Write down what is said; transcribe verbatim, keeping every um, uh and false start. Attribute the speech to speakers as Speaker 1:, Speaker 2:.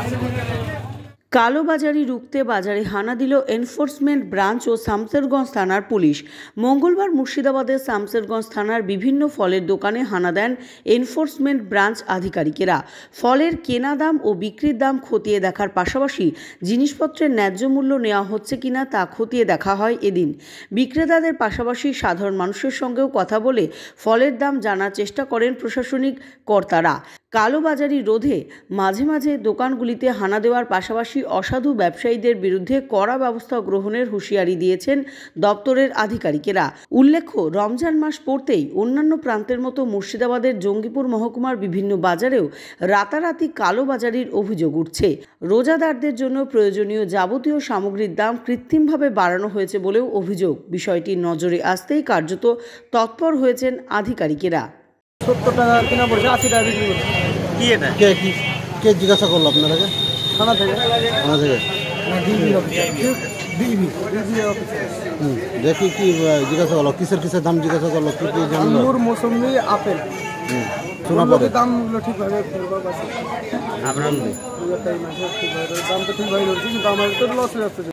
Speaker 1: কালোবাজারি রুখতে বাজারে হানা দিল এনফোর্সমেন্ট ব্রাঞ্চ ও শামসেরগঞ্জ থানার পুলিশ। মঙ্গলবার মুর্শিদাবাদের শামসেরগঞ্জ থানার বিভিন্ন ফলের দোকানে হানা দেন এনফোর্সমেন্ট ব্রাঞ্চ আধিকারিকেরা। ফলের কেনা দাম ও বিক্রির দাম খতিয়ে দেখার পাশাপাশি জিনিসপত্রের ন্যায্য মূল্য নেওয়া হচ্ছে কিনা তা খতিয়ে দেখা হয় এদিন। বিক্রেতাদের পাশাপাশি সাধারণ মানুষের সঙ্গেও কথা বলে ফলের দাম জানার চেষ্টা করেন প্রশাসনিক কর্তারা। কালোবাজারি রোধে মাঝে মাঝে দোকানগুলিতে হানা দেওয়ার পাশাপাশি অসাধু ব্যবসায়ীদের বিরুদ্ধে কড়া ব্যবস্থা গ্রহণের হুঁশিয়ারি দিয়েছেন দপ্তরের আধিকারিকেরা। উল্লেখ্য, রমজান মাস পড়তেই অন্যান্য প্রান্তের মতো মুর্শিদাবাদের জঙ্গিপুর মহকুমার বিভিন্ন বাজারেও রাতারাতি কালোবাজারির অভিযোগ উঠছে। রোজাদারদের জন্য প্রয়োজনীয় যাবতীয় সামগ্রীর দাম কৃত্রিমভাবে বাড়ানো হয়েছে বলেও অভিযোগ। বিষয়টি নজরে আসতেই কার্যত তৎপর হয়েছেন আধিকারিকেরা।
Speaker 2: সত্তর টাকা কিনা পড়ছে, আশি টাকা বিক্রি করছে।
Speaker 3: কি এটা কে কি কে জিজ্ঞাসা করলো আপনারাকে?
Speaker 2: থানা থেকে।
Speaker 3: থানা থেকে দেখি কি জিজ্ঞাসা করলো, কিসের কিসের দাম জিজ্ঞাসা করলো, কি কি জানলো?
Speaker 2: আঙ্গুর, মৌসুমী, আপেল।
Speaker 3: শোনা পড়ে
Speaker 2: দামগুলো ঠিকভাবে
Speaker 3: আপনার
Speaker 2: দাম তো ঠিকভাবে ধরছি, কিন্তু আমার তো লস হয়ে যাচ্ছে।